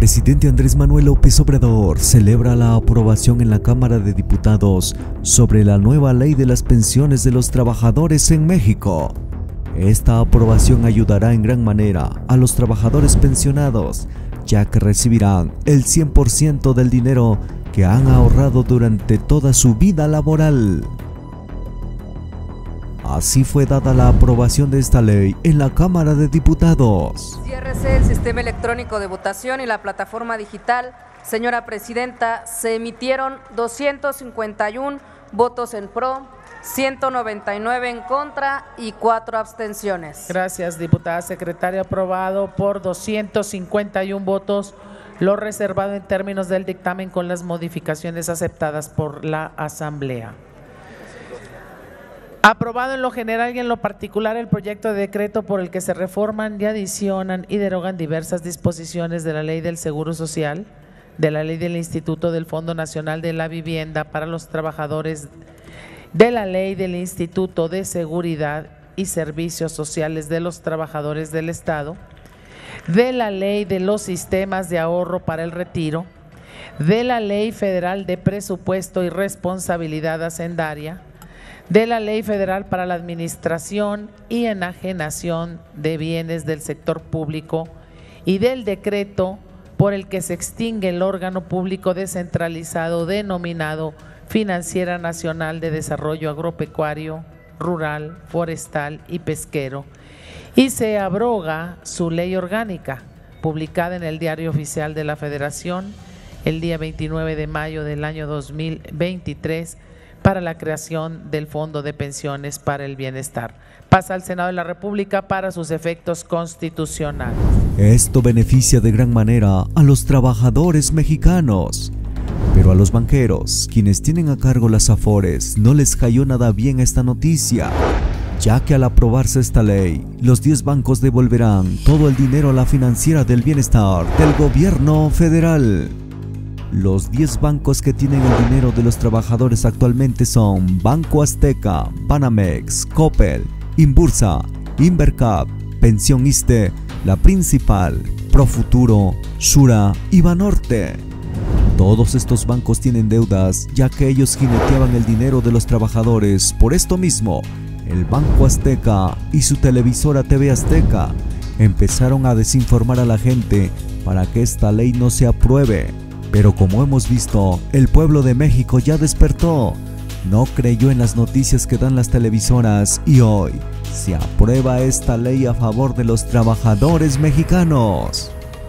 presidente Andrés Manuel López Obrador celebra la aprobación en la Cámara de Diputados sobre la nueva ley de las pensiones de los trabajadores en México. Esta aprobación ayudará en gran manera a los trabajadores pensionados, ya que recibirán el 100% del dinero que han ahorrado durante toda su vida laboral. Así fue dada la aprobación de esta ley en la Cámara de Diputados. Ciérrese el sistema electrónico de votación y la plataforma digital. Señora Presidenta, se emitieron 251 votos en pro, 199 en contra y 4 abstenciones. Gracias, diputada secretaria. Aprobado por 251 votos. Lo reservado en términos del dictamen con las modificaciones aceptadas por la Asamblea. Aprobado en lo general y en lo particular el proyecto de decreto por el que se reforman y adicionan y derogan diversas disposiciones de la Ley del Seguro Social, de la Ley del Instituto del Fondo Nacional de la Vivienda para los Trabajadores, de la Ley del Instituto de Seguridad y Servicios Sociales de los Trabajadores del Estado, de la Ley de los Sistemas de Ahorro para el Retiro, de la Ley Federal de Presupuesto y Responsabilidad Hacendaria, de la Ley Federal para la Administración y Enajenación de Bienes del Sector Público y del decreto por el que se extingue el órgano público descentralizado denominado Financiera Nacional de Desarrollo Agropecuario, Rural, Forestal y Pesquero, y se abroga su ley orgánica, publicada en el Diario Oficial de la Federación el día 29 de mayo del año 2023, para la creación del Fondo de Pensiones para el Bienestar. Pasa al Senado de la República para sus efectos constitucionales. Esto beneficia de gran manera a los trabajadores mexicanos. Pero a los banqueros, quienes tienen a cargo las Afores, no les cayó nada bien esta noticia, ya que al aprobarse esta ley, los 10 bancos devolverán todo el dinero a la Financiera del Bienestar del gobierno federal. Los 10 bancos que tienen el dinero de los trabajadores actualmente son Banco Azteca, Banamex, Coppel, Inbursa, Invercap, Pensión ISSSTE, La Principal, Profuturo, Sura y Banorte. Todos estos bancos tienen deudas, ya que ellos jineteaban el dinero de los trabajadores. Por esto mismo, el Banco Azteca y su televisora TV Azteca empezaron a desinformar a la gente para que esta ley no se apruebe. Pero como hemos visto, el pueblo de México ya despertó, no creyó en las noticias que dan las televisoras y hoy se aprueba esta ley a favor de los trabajadores mexicanos.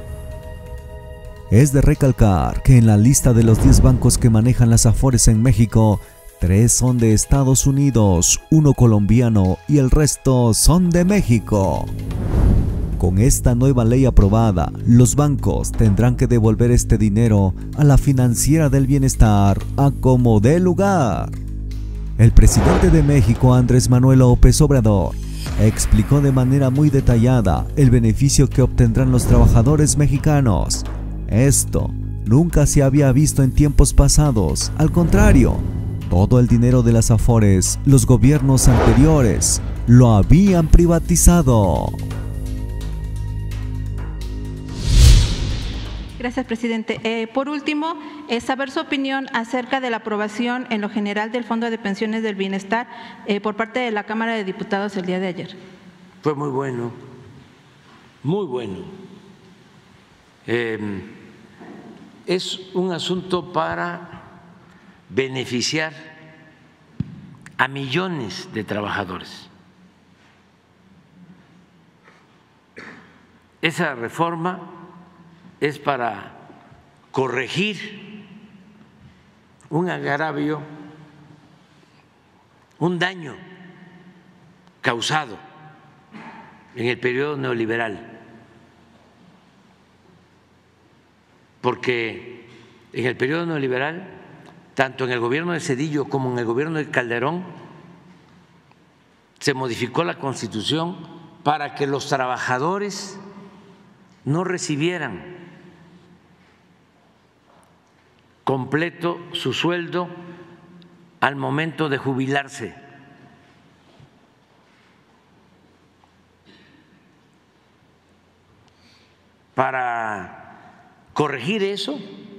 Es de recalcar que en la lista de los 10 bancos que manejan las Afores en México, 3 son de Estados Unidos, 1 colombiano y el resto son de México. Con esta nueva ley aprobada, los bancos tendrán que devolver este dinero a la Financiera del Bienestar a como dé lugar. El presidente de México, Andrés Manuel López Obrador, explicó de manera muy detallada el beneficio que obtendrán los trabajadores mexicanos. Esto nunca se había visto en tiempos pasados, al contrario, todo el dinero de las Afores, los gobiernos anteriores, lo habían privatizado. Gracias, presidente. Por último, saber su opinión acerca de la aprobación en lo general del Fondo de Pensiones del Bienestar por parte de la Cámara de Diputados el día de ayer. Fue muy bueno, muy bueno. Es un asunto para beneficiar a millones de trabajadores. Esa reforma es para corregir un agravio, un daño causado en el periodo neoliberal, porque en el periodo neoliberal, tanto en el gobierno de Zedillo como en el gobierno de Calderón, se modificó la Constitución para que los trabajadores no recibieran completo su sueldo al momento de jubilarse. Para corregir eso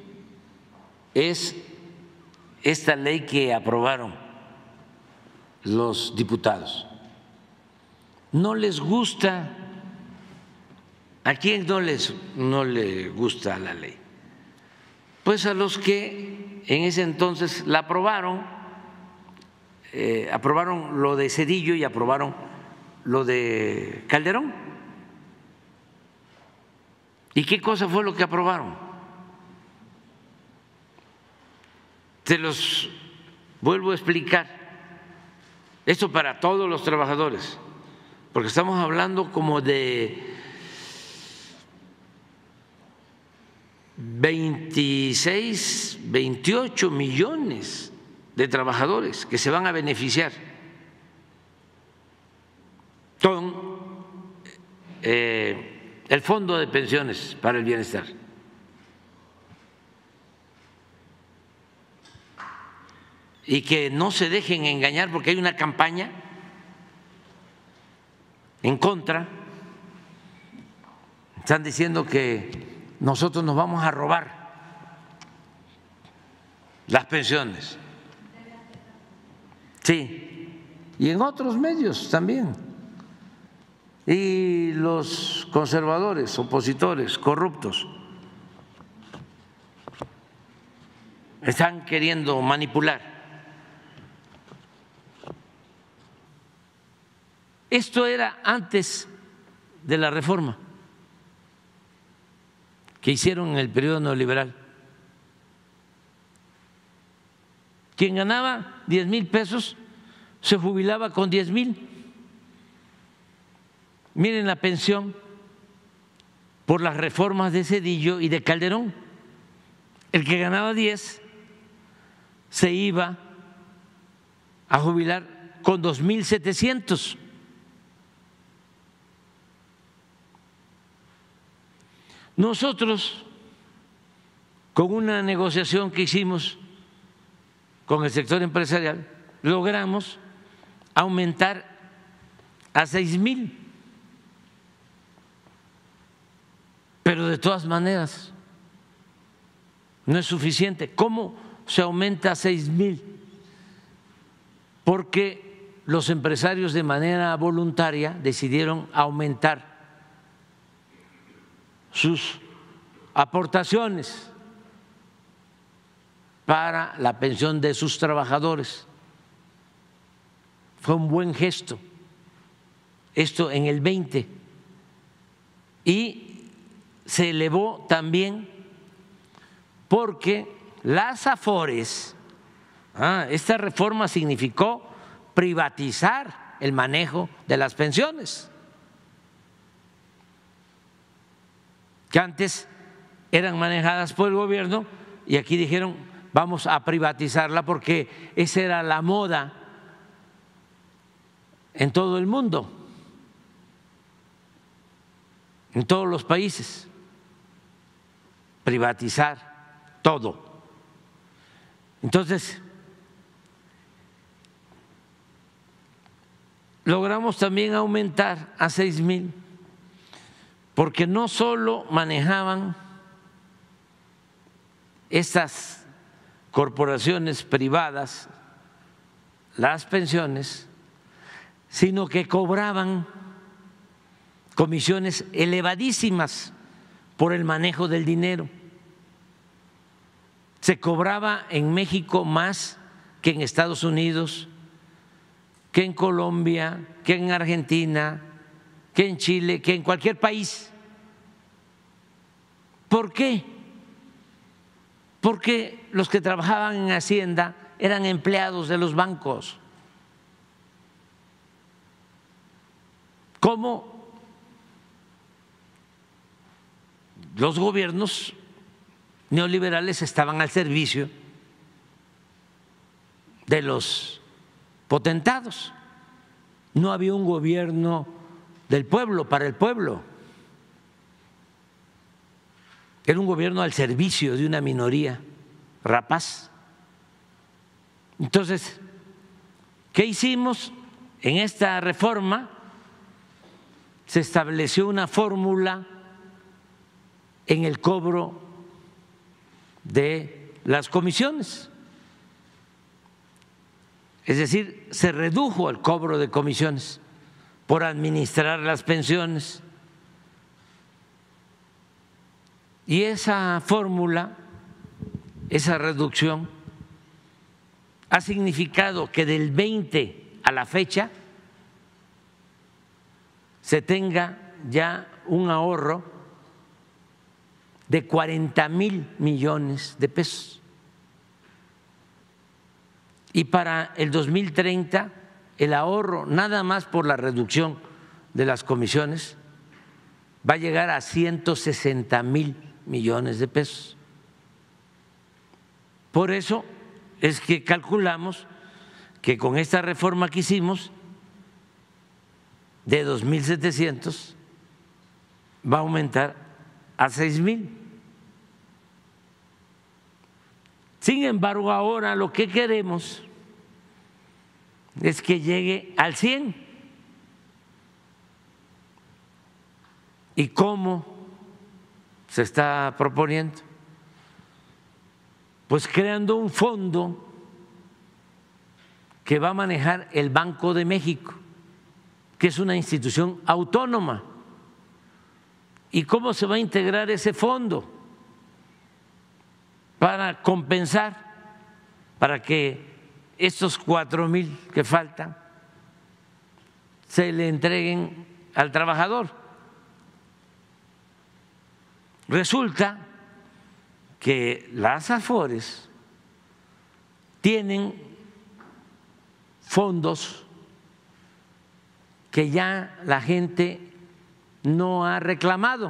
es esta ley que aprobaron los diputados. No les gusta. ¿A quién no le gusta la ley? Pues a los que en ese entonces la aprobaron, aprobaron lo de Zedillo y aprobaron lo de Calderón. ¿Y qué cosa fue lo que aprobaron? Se los vuelvo a explicar. Esto para todos los trabajadores, porque estamos hablando como de 26, 28 millones de trabajadores que se van a beneficiar con el Fondo de Pensiones para el Bienestar. Y que no se dejen engañar porque hay una campaña en contra. Están diciendo que nosotros nos vamos a robar las pensiones. Sí, y en otros medios también. Y los conservadores, opositores, corruptos, están queriendo manipular. Esto era antes de la reforma que hicieron en el periodo neoliberal. Quien ganaba 10,000 pesos se jubilaba con 10,000. Miren la pensión por las reformas de Zedillo y de Calderón. El que ganaba 10 se iba a jubilar con 2,700. Nosotros, con una negociación que hicimos con el sector empresarial, logramos aumentar a 6,000. Pero de todas maneras no es suficiente. ¿Cómo se aumenta a 6,000? Porque los empresarios de manera voluntaria decidieron aumentar sus aportaciones para la pensión de sus trabajadores. Fue un buen gesto, esto en el 20, y se elevó también porque las Afores, esta reforma significó privatizar el manejo de las pensiones, que antes eran manejadas por el gobierno, y aquí dijeron vamos a privatizarla porque esa era la moda en todo el mundo, en todos los países, privatizar todo. Entonces, logramos también aumentar a 6,000, porque no solo manejaban estas corporaciones privadas las pensiones, sino que cobraban comisiones elevadísimas por el manejo del dinero. Se cobraba en México más que en Estados Unidos, que en Colombia, que en Argentina, que en Chile, que en cualquier país. ¿Por qué? Porque los que trabajaban en Hacienda eran empleados de los bancos. ¿Cómo los gobiernos neoliberales estaban al servicio de los potentados? No había un gobierno del pueblo, para el pueblo. Era un gobierno al servicio de una minoría rapaz. Entonces, ¿qué hicimos? En esta reforma se estableció una fórmula en el cobro de las comisiones. Es decir, se redujo el cobro de comisiones por administrar las pensiones. Y esa fórmula, esa reducción, ha significado que del 20 a la fecha se tenga ya un ahorro de 40,000 millones de pesos. Y para el 2030 el ahorro, nada más por la reducción de las comisiones, va a llegar a 160,000 millones de pesos. Por eso es que calculamos que con esta reforma que hicimos de 2,700 va a aumentar a 6,000. Sin embargo, ahora lo que queremos es que llegue al 100. ¿Y cómo se está proponiendo? Pues creando un fondo que va a manejar el Banco de México, que es una institución autónoma. ¿Y cómo se va a integrar ese fondo? Para compensar, para que estos 4,000 que faltan se le entreguen al trabajador. Resulta que las AFORES tienen fondos que ya la gente no ha reclamado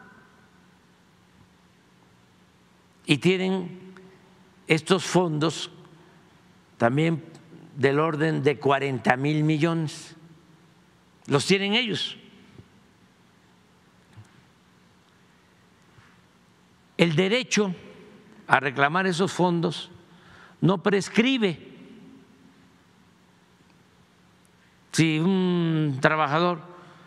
y tienen estos fondos también del orden de 40,000 millones, los tienen ellos. El derecho a reclamar esos fondos no prescribe. Si un trabajador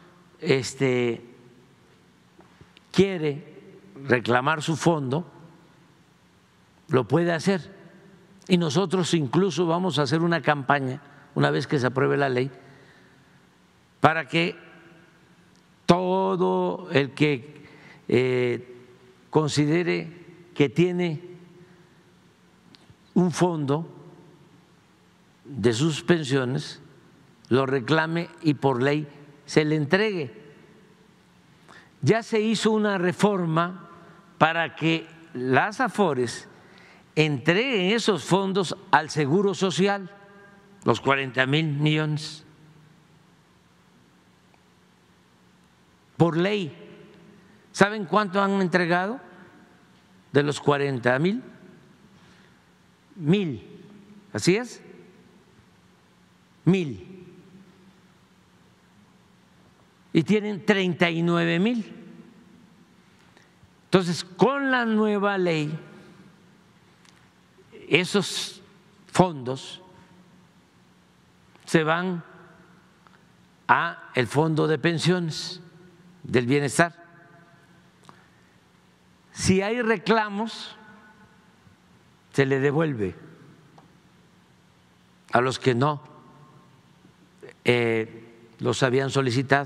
quiere reclamar su fondo, lo puede hacer. Y nosotros incluso vamos a hacer una campaña, una vez que se apruebe la ley, para que todo el que considere que tiene un fondo de sus pensiones lo reclame y por ley se le entregue. Ya se hizo una reforma para que las AFORES entreguen esos fondos al Seguro Social, los 40,000 millones, por ley. ¿Saben cuánto han entregado de los 40,000? 1,000, ¿así es? 1,000. Y tienen 39,000. Entonces, con la nueva ley, esos fondos se van a el Fondo de Pensiones del Bienestar. Si hay reclamos, se le devuelve a los que no los habían solicitado.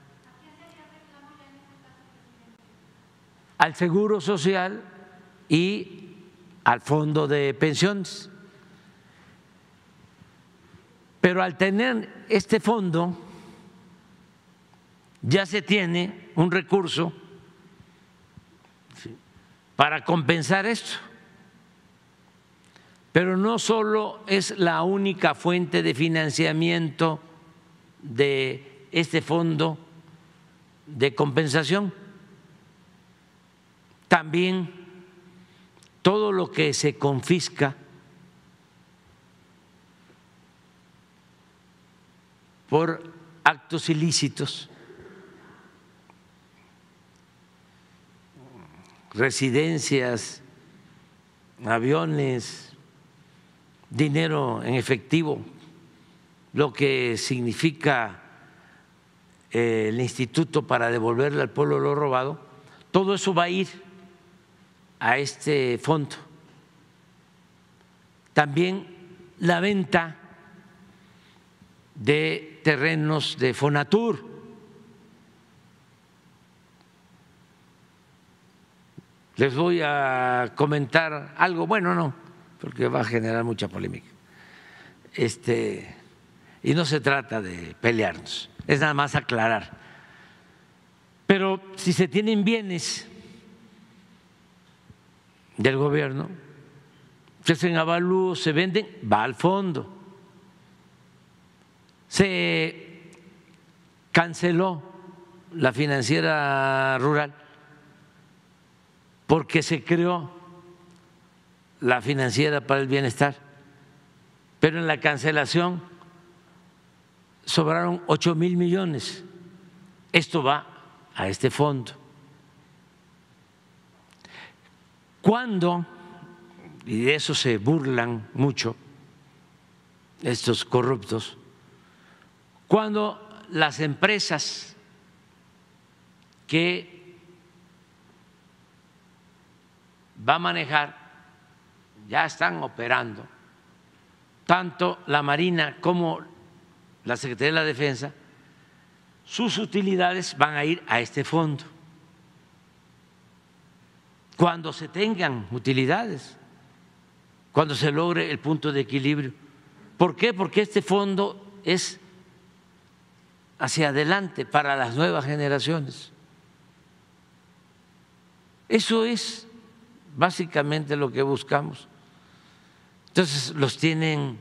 Al Seguro Social y al Fondo de Pensiones. Pero al tener este fondo, ya se tiene un recurso para compensar esto. Pero no solo es la única fuente de financiamiento de este fondo de compensación, también todo lo que se confisca por actos ilícitos, residencias, aviones, dinero en efectivo, lo que significa el instituto para devolverle al pueblo lo robado, todo eso va a ir a este fondo. También la venta de terrenos de Fonatur. Les voy a comentar algo, bueno, no, porque va a generar mucha polémica. Y no se trata de pelearnos, es nada más aclarar. Pero si se tienen bienes del gobierno, se hacen avalúos, se venden, va al fondo. Se canceló la financiera rural porque se creó la financiera para el bienestar, pero en la cancelación sobraron 8,000 millones. Esto va a este fondo. Cuando, y de eso se burlan mucho estos corruptos, cuando las empresas que va a manejar ya están operando, tanto la Marina como la Secretaría de la Defensa, sus utilidades van a ir a este fondo. Cuando se tengan utilidades, cuando se logre el punto de equilibrio. ¿Por qué? Porque este fondo es hacia adelante para las nuevas generaciones. Eso es básicamente lo que buscamos. Entonces los tienen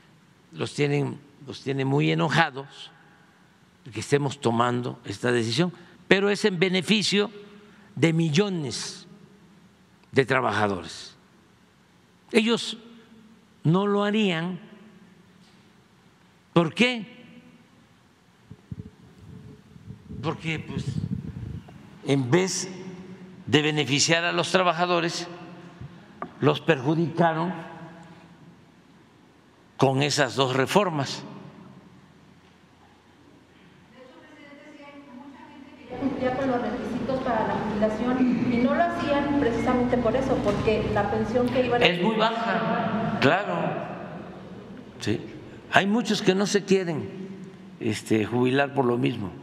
muy enojados de que estemos tomando esta decisión, pero es en beneficio de millones de trabajadores. Ellos no lo harían. ¿Por qué? Porque pues en vez de beneficiar a los trabajadores, los perjudicaron con esas dos reformas. De hecho, presidente, sí hay mucha gente que ya cumplía con los requisitos para la jubilación y no lo hacían precisamente por eso, porque la pensión que iban a... Es muy baja, claro. Sí. Hay muchos que no se quieren jubilar por lo mismo.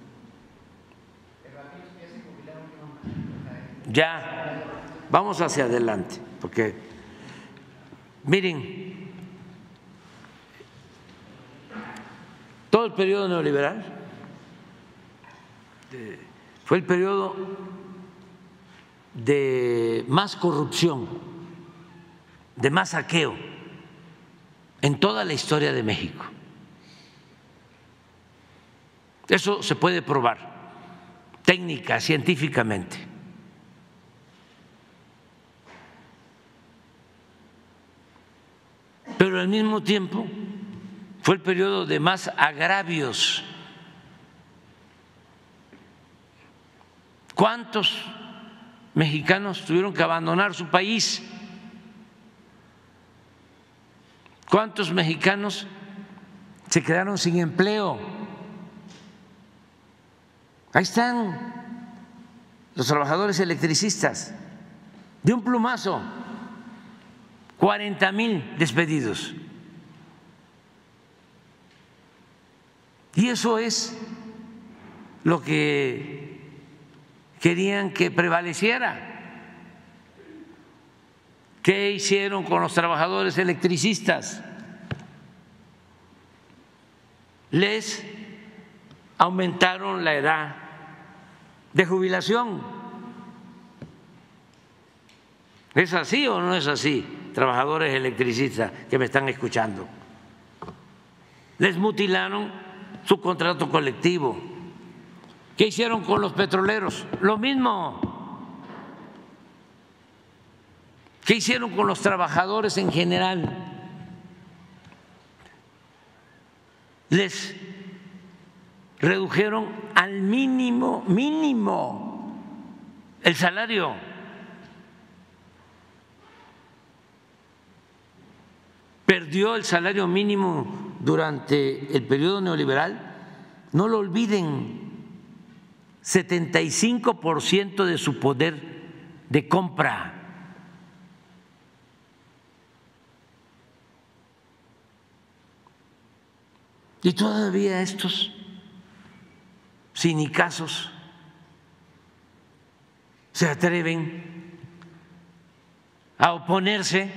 Ya, vamos hacia adelante, porque miren, todo el periodo neoliberal fue el periodo de más corrupción, de más saqueo en toda la historia de México. Eso se puede probar técnica, científicamente. Pero al mismo tiempo fue el periodo de más agravios. ¿Cuántos mexicanos tuvieron que abandonar su país? ¿Cuántos mexicanos se quedaron sin empleo? Ahí están los trabajadores electricistas, de un plumazo, 40,000 despedidos. Y eso es lo que querían que prevaleciera. ¿Qué hicieron con los trabajadores electricistas? Les aumentaron la edad de jubilación. ¿Es así o no es así, trabajadores electricistas que me están escuchando? Les mutilaron su contrato colectivo. ¿Qué hicieron con los petroleros? Lo mismo. ¿Qué hicieron con los trabajadores en general? Les redujeron al mínimo el salario. Perdió el salario mínimo durante el periodo neoliberal. No lo olviden, 75% de su poder de compra. Y todavía estos cinicazos se atreven a oponerse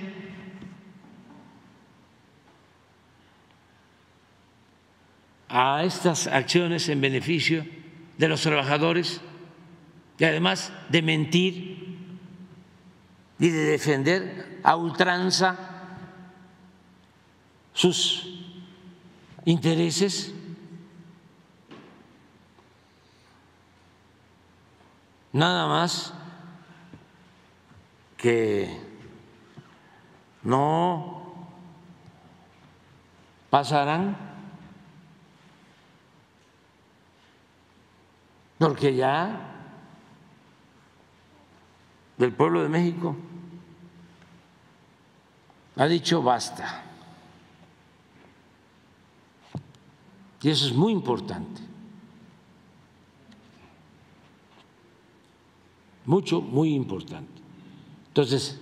a estas acciones en beneficio de los trabajadores y además de mentir y de defender a ultranza sus intereses. Nada más que no pasarán porque ya el pueblo de México ha dicho basta. Y eso es muy importante. Muy importante. Entonces,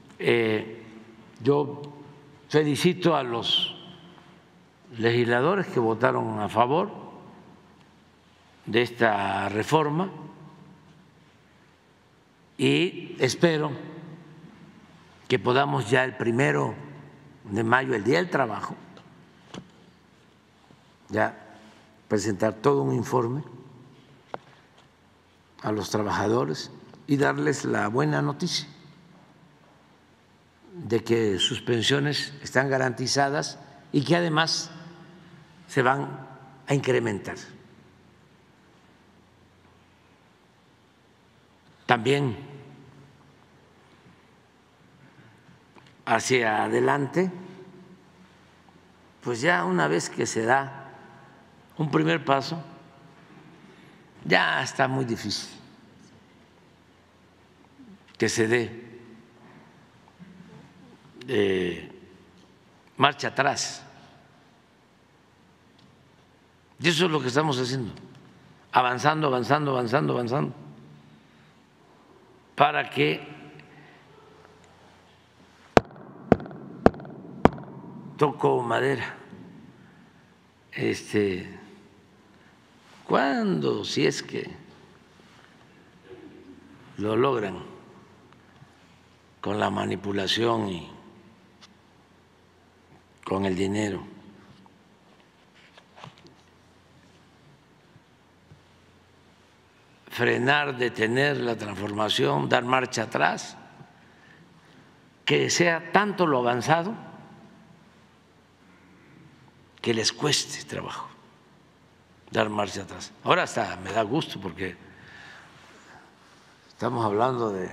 yo felicito a los legisladores que votaron a favor de esta reforma y espero que podamos ya el 1 de mayo, el Día del Trabajo, ya presentar todo un informe a los trabajadores y darles la buena noticia de que sus pensiones están garantizadas y que además se van a incrementar. También hacia adelante, pues ya una vez que se da un primer paso, ya está muy difícil que se dé marcha atrás. Y eso es lo que estamos haciendo, avanzando, para que toco madera. ¿Cuándo, si es que lo logran con la manipulación y con el dinero, frenar, detener la transformación, dar marcha atrás, que sea tanto lo avanzado que les cueste trabajo dar marcha atrás? Ahora hasta me da gusto porque estamos hablando de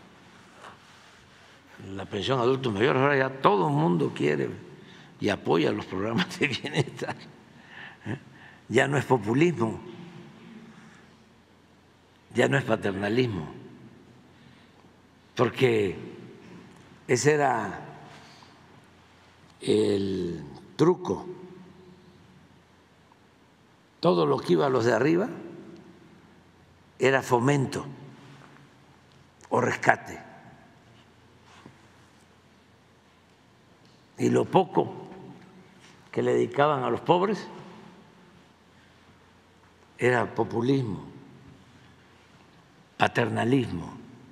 la pensión adultos mayores, ahora ya todo el mundo quiere y apoya los programas de bienestar. Ya no es populismo, ya no es paternalismo, porque ese era el truco. Todo lo que iba a los de arriba era fomento o rescate. Y lo poco que le dedicaban a los pobres era populismo, paternalismo.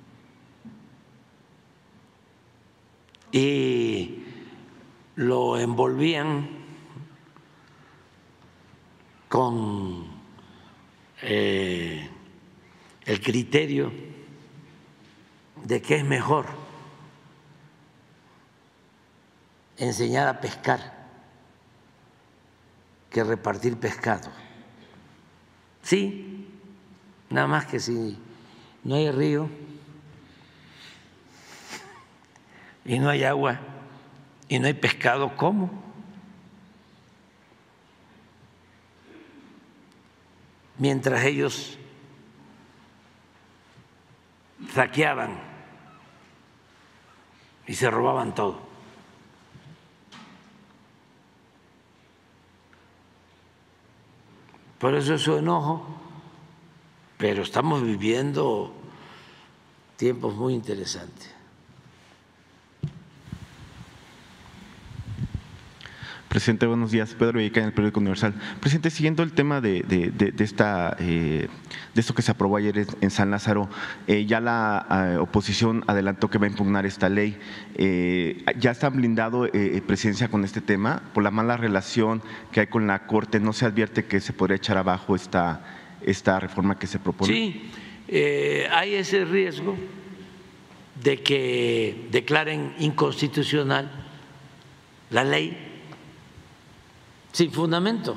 Y lo envolvían con el criterio de que es mejor enseñar a pescar que repartir pescado. Sí, nada más que si no hay río y no hay agua y no hay pescado, ¿cómo? Mientras ellos saqueaban y se robaban todo. Por eso es su enojo, pero estamos viviendo tiempos muy interesantes. Presidente, buenos días. Pedro Villica, en el Periódico Universal. Presidente, siguiendo el tema de esto que se aprobó ayer en San Lázaro, ya la oposición adelantó que va a impugnar esta ley. ¿Ya está blindado Presidencia con este tema? Por la mala relación que hay con la Corte, ¿no se advierte que se podría echar abajo esta reforma que se propone? Sí, hay ese riesgo de que declaren inconstitucional la ley sin fundamento,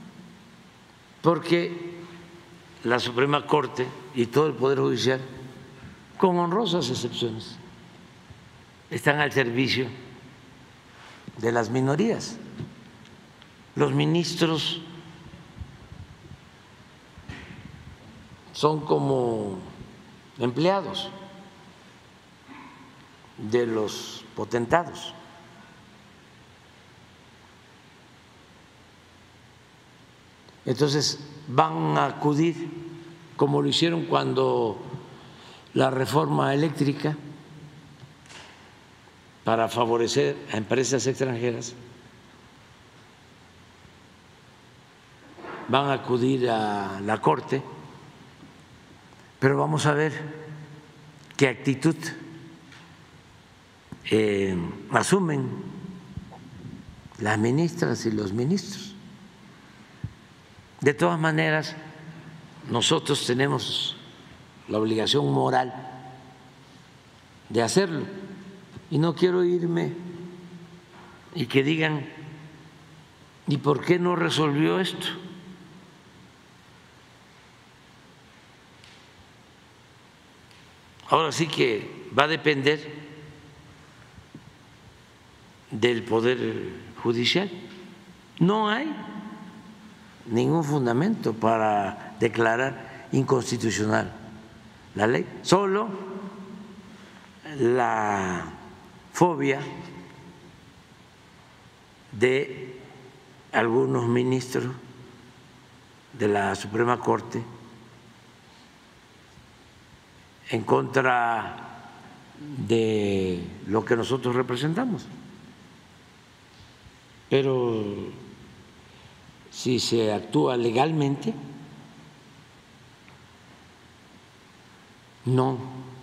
porque la Suprema Corte y todo el Poder Judicial, con honrosas excepciones, están al servicio de las minorías. Los ministros son como empleados de los potentados. Entonces van a acudir, como lo hicieron cuando la reforma eléctrica, para favorecer a empresas extranjeras, van a acudir a la Corte, pero vamos a ver qué actitud asumen las ministras y los ministros. De todas maneras, nosotros tenemos la obligación moral de hacerlo y no quiero irme y que digan, ¿y por qué no resolvió esto? Ahora sí que va a depender del Poder Judicial. No hay ningún fundamento para declarar inconstitucional la ley, solo la fobia de algunos ministros de la Suprema Corte en contra de lo que nosotros representamos. Pero si se actúa legalmente, no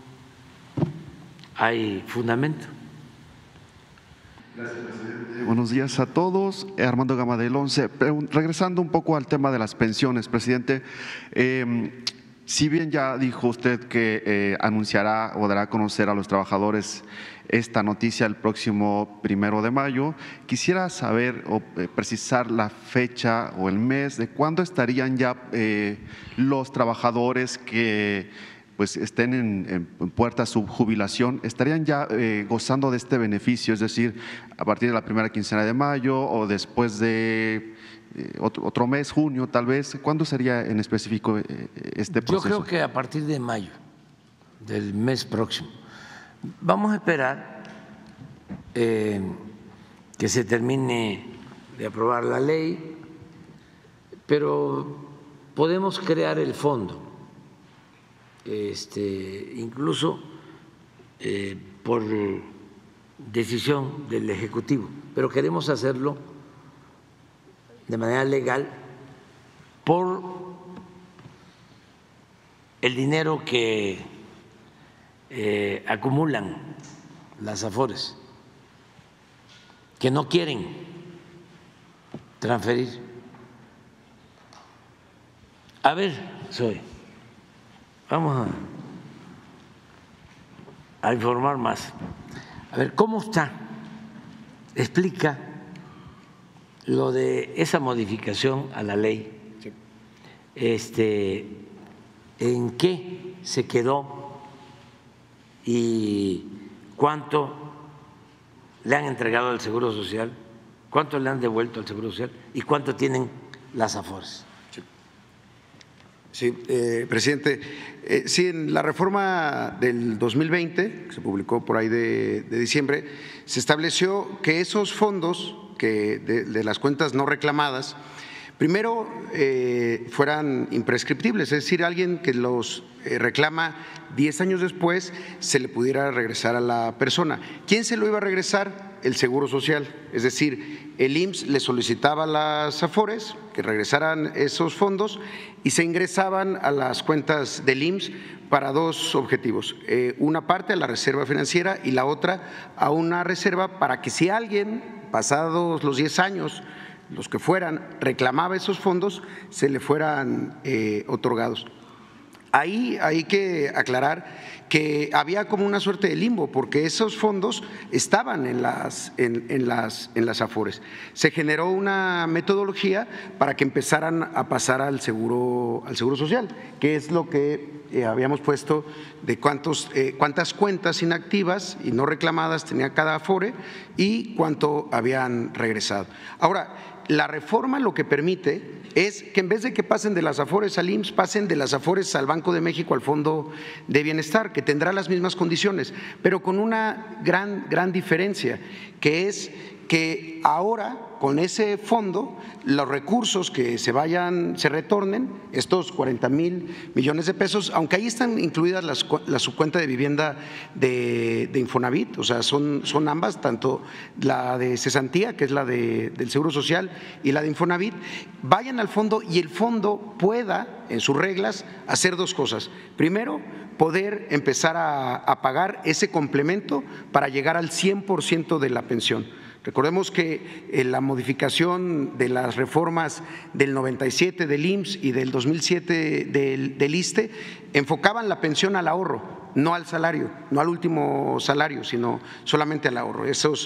hay fundamento. Gracias, presidente. Buenos días a todos. Armando Gama del 11. Regresando un poco al tema de las pensiones, presidente. Si bien ya dijo usted que anunciará o dará a conocer a los trabajadores esta noticia el próximo 1 de mayo, quisiera saber o precisar la fecha o el mes de cuándo estarían ya los trabajadores que pues estén en puerta a su jubilación, estarían ya gozando de este beneficio, es decir, a partir de la primera quincena de mayo o después de otro mes, junio tal vez. ¿Cuándo sería en específico este proceso? Yo creo que a partir de mayo del mes próximo. Vamos a esperar que se termine de aprobar la ley, pero podemos crear el fondo, incluso por decisión del Ejecutivo, pero queremos hacerlo de manera legal por el dinero que acumulan las AFORES, que no quieren transferir. A ver, vamos a informar más. A ver, ¿cómo está? Explica lo de esa modificación a la ley. ¿En qué se quedó? ¿Y cuánto le han entregado al Seguro Social? ¿Cuánto le han devuelto al Seguro Social? ¿Y cuánto tienen las AFORES? Sí, presidente, sí, en la reforma del 2020, que se publicó por ahí de diciembre, se estableció que esos fondos de las cuentas no reclamadas, primero fueran imprescriptibles, es decir, alguien que los reclama 10 años después se le pudiera regresar a la persona. ¿Quién se lo iba a regresar? el Seguro Social, es decir, el IMSS le solicitaba a las AFORES que regresaran esos fondos y se ingresaban a las cuentas del IMSS para dos objetivos, una parte a la reserva financiera y la otra a una reserva para que si alguien, pasados los 10 años, los que fueran, reclamaba esos fondos, se le fueran otorgados. Ahí hay que aclarar que había como una suerte de limbo, porque esos fondos estaban en las AFORES. Se generó una metodología para que empezaran a pasar al seguro social, que es lo que habíamos puesto de cuántas cuentas inactivas y no reclamadas tenía cada AFORE y cuánto habían regresado. Ahora, la reforma lo que permite es que en vez de que pasen de las AFORES al IMSS, pasen de las AFORES al Banco de México, al Fondo de Bienestar, que tendrá las mismas condiciones, pero con una gran diferencia, que es que ahora con ese fondo los recursos que se retornen, estos 40,000 millones de pesos, aunque ahí están incluidas la subcuenta de vivienda de Infonavit, o sea, son ambas, tanto la de cesantía, que es la del Seguro Social, y la de Infonavit, vayan al fondo y el fondo pueda, en sus reglas, hacer dos cosas. Primero, poder empezar a pagar ese complemento para llegar al 100% de la pensión. Recordemos que la modificación de las reformas del 97 del IMSS y del 2007 del ISSSTE enfocaban la pensión al ahorro, no al salario, no al último salario, sino solamente al ahorro, esos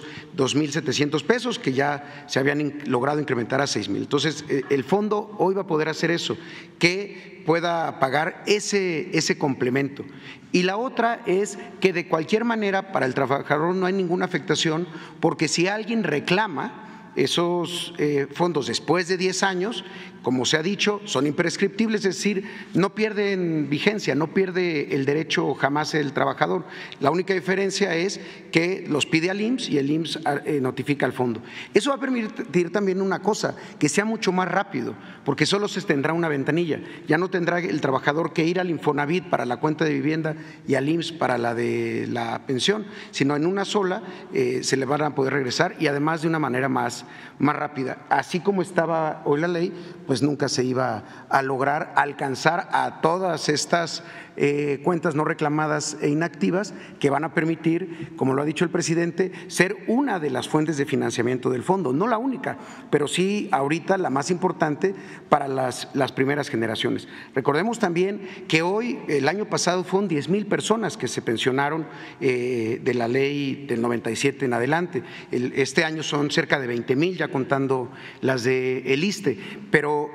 2,700 pesos que ya se habían logrado incrementar a 6,000. Entonces, el fondo hoy va a poder hacer eso, que pueda pagar ese complemento. Y la otra es que de cualquier manera para el trabajador no hay ninguna afectación, porque si alguien reclama esos fondos después de 10 años, como se ha dicho, son imprescriptibles, es decir, no pierden vigencia, no pierde el derecho jamás el trabajador. La única diferencia es que los pide al IMSS y el IMSS notifica al fondo. Eso va a permitir también una cosa, que sea mucho más rápido, porque solo se tendrá una ventanilla, ya no tendrá el trabajador que ir al Infonavit para la cuenta de vivienda y al IMSS para la de la pensión, sino en una sola se le van a poder regresar y además de una manera más rápida. Así como estaba hoy la ley, pues nunca se iba a lograr alcanzar a todas estas cuentas no reclamadas e inactivas que van a permitir, como lo ha dicho el presidente, ser una de las fuentes de financiamiento del fondo, no la única, pero sí ahorita la más importante para las primeras generaciones. Recordemos también que hoy, el año pasado fueron 10,000 personas que se pensionaron de la ley del 97 en adelante. Este año son cerca de 20,000, ya contando las del ISSSTE, pero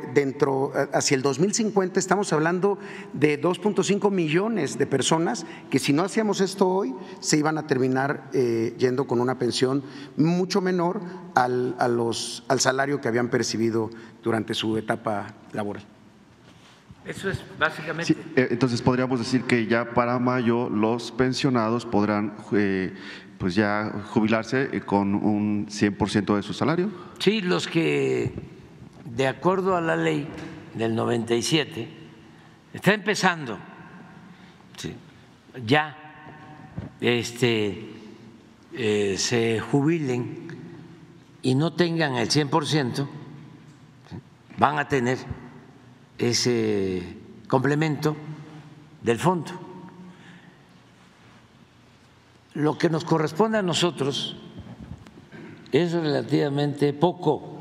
hacia el 2050 estamos hablando de 2,5 millones de personas que si no hacíamos esto hoy se iban a terminar yendo con una pensión mucho menor al salario que habían percibido durante su etapa laboral. Eso es básicamente. Sí, entonces podríamos decir que ya para mayo los pensionados podrán pues ya jubilarse con un 100% de su salario. Sí, los que de acuerdo a la ley del 97 está empezando, sí, ya se jubilen y no tengan el 100%, van a tener ese complemento del fondo. Lo que nos corresponde a nosotros es relativamente poco,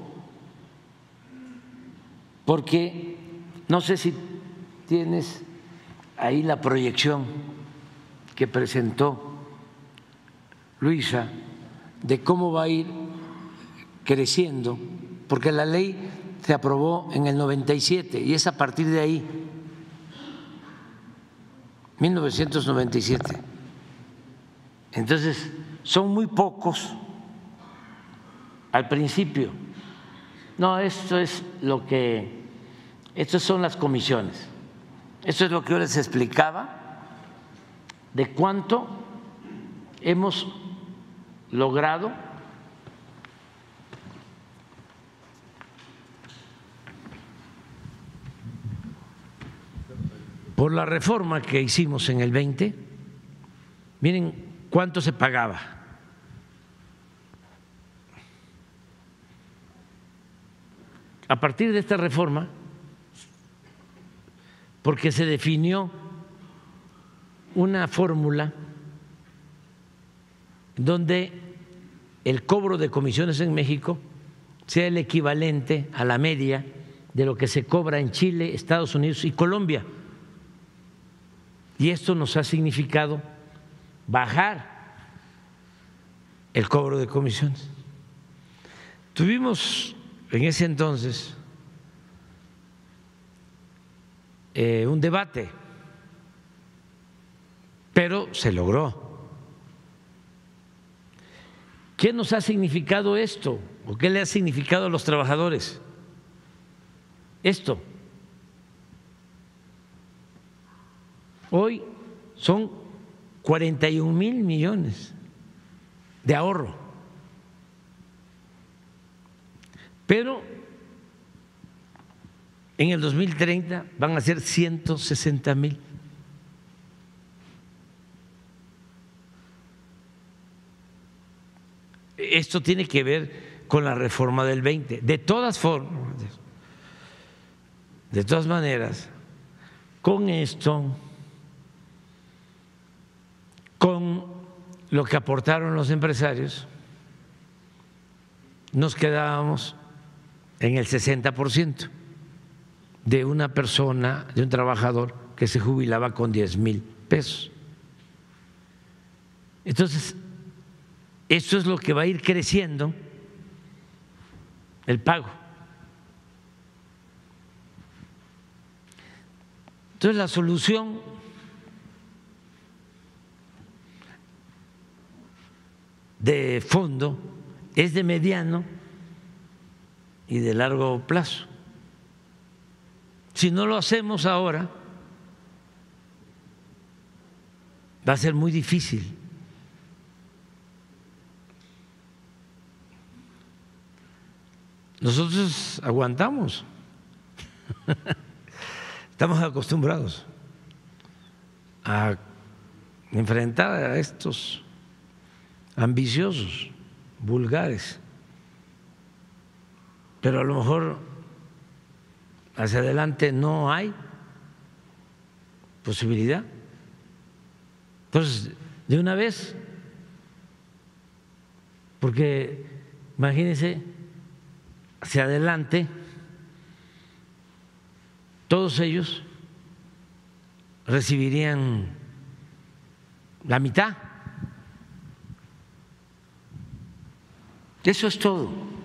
porque no sé si tienes ahí la proyección que presentó Luisa de cómo va a ir creciendo, porque la ley se aprobó en el 97 y es a partir de ahí, 1997. Entonces, son muy pocos al principio. No, estas son las comisiones. Esto es lo que yo les explicaba de cuánto hemos logrado por la reforma que hicimos en el 20. Miren cuánto se pagaba a partir de esta reforma, porque se definió una fórmula donde el cobro de comisiones en México sea el equivalente a la media de lo que se cobra en Chile, Estados Unidos y Colombia. Y esto nos ha significado bajar el cobro de comisiones. Tuvimos en ese entonces un debate, pero se logró. ¿Qué nos ha significado esto? ¿O qué le ha significado a los trabajadores? Esto. Hoy son 41,000 millones de ahorro, pero en el 2030 van a ser 160,000. Esto tiene que ver con la reforma del 20. De todas formas, de todas maneras, con esto, con lo que aportaron los empresarios, nos quedábamos en el 60% de una persona, de un trabajador que se jubilaba con 10,000 pesos. Entonces, esto es lo que va a ir creciendo el pago. Entonces, la solución de fondo es de mediano y de largo plazo. Si no lo hacemos ahora, va a ser muy difícil. Nosotros aguantamos, estamos acostumbrados a enfrentar a estos ambiciosos, vulgares, pero a lo mejor hacia adelante no hay posibilidad. Entonces, de una vez, porque imagínense, hacia adelante, todos ellos recibirían la mitad. Eso es todo.